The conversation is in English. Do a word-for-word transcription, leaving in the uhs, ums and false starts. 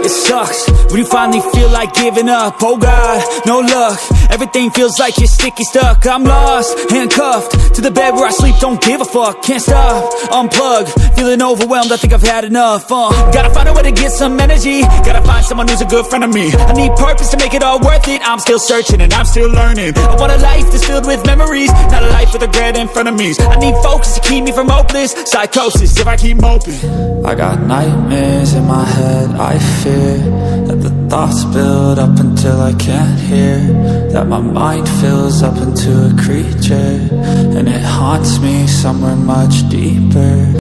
It sucks when you finally feel like giving up. Oh God, no luck. Everything feels like you're sticky stuck. I'm lost, handcuffed to the bed where I sleep. Don't give a fuck, can't stop. Unplug, feeling overwhelmed. I think I've had enough. uh, Gotta find a way to get some energy. Gotta find someone who's a good friend of me. I need purpose to make it all worth it. I'm still searching and I'm still learning. I want a life that's filled with memories, not a life with regret and frenemies. I need focus to keep me from hopeless psychosis if I keep moping. I got nightmares in my head. I fear that the thoughts build up until I can't hear, that my mind fills up into a creature, and it haunts me somewhere much deeper.